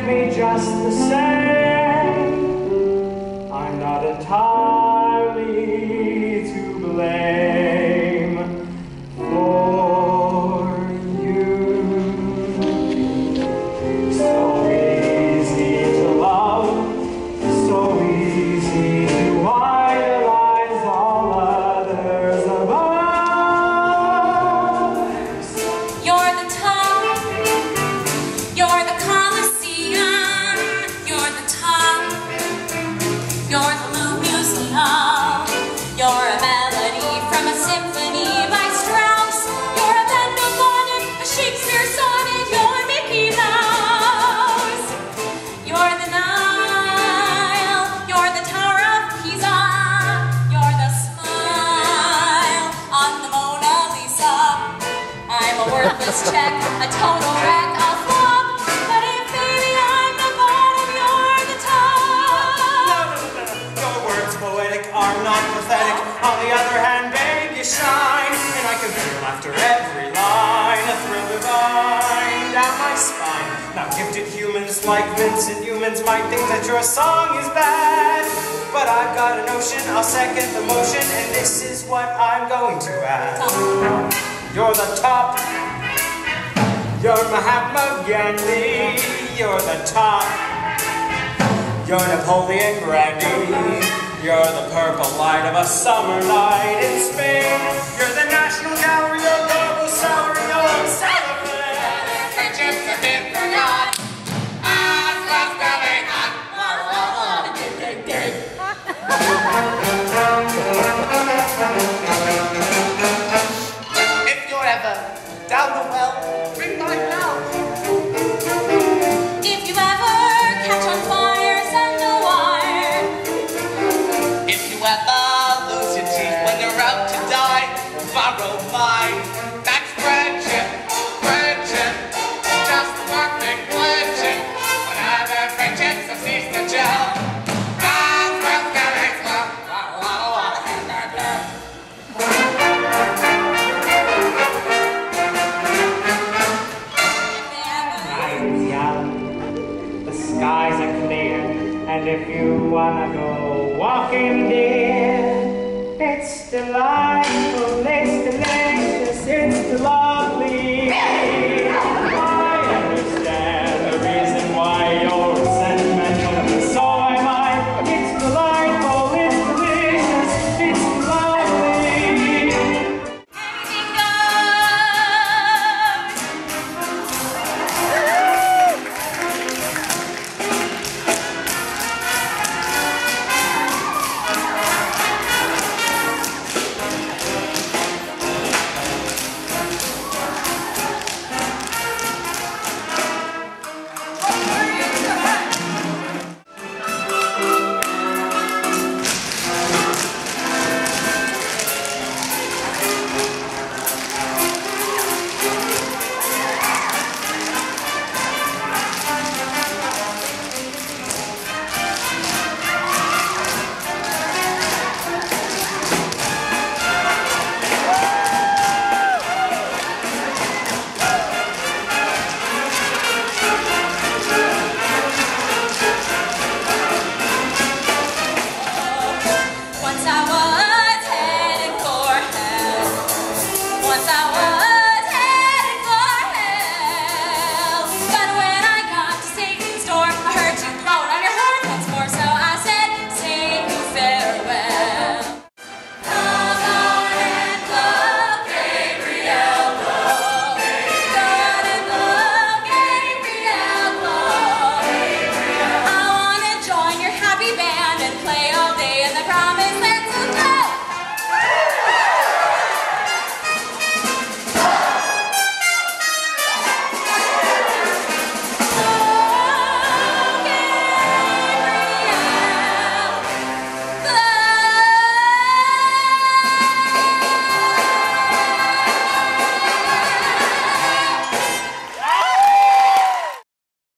me just the same. I'm not entirely to blame for you. So easy to love, so easy to idolize all others above. You're the top, you're the Colosseum, you're the top, you're the Louvre Museum, you're a melody from a symphony by Strauss, you're a Bendel bonnet, a Shakespeare sonnet, you're Mickey Mouse. You're the Nile, you're the Tower of Pisa, you're the smile on the Mona Lisa. I'm a worthless check, a total wreck, a flop, but if baby I'm the bottom, you're the top. Your words poetic are not pathetic. On the other hand, babe, you shine, and I can feel after every line a thrill divine down my spine. Now gifted humans like Vincent humans might think that your song is bad, but I've got a notion, I'll second the motion, and this is what I'm going to add. You're the top, you're Mahatma Gandhi, you're the top, you're Napoleon Grande, you're the purple light of a summer night in Spain, you're the National Gallery, your global salary, you'll celebrate. Friendships have been forgot. As love's coming on. If you're ever down the well, ring my bell. If you ever catch on fire, send a wire. If you ever lose your teeth when you're out to die, borrow mine. That's friendship, friendship, just the perfect friendship. Whenever friendships have ceased to gel, as love's coming on. Night is young, the skies are clear, and if you wanna go walking, dear, it's delightful, it's delicious, it's delightful.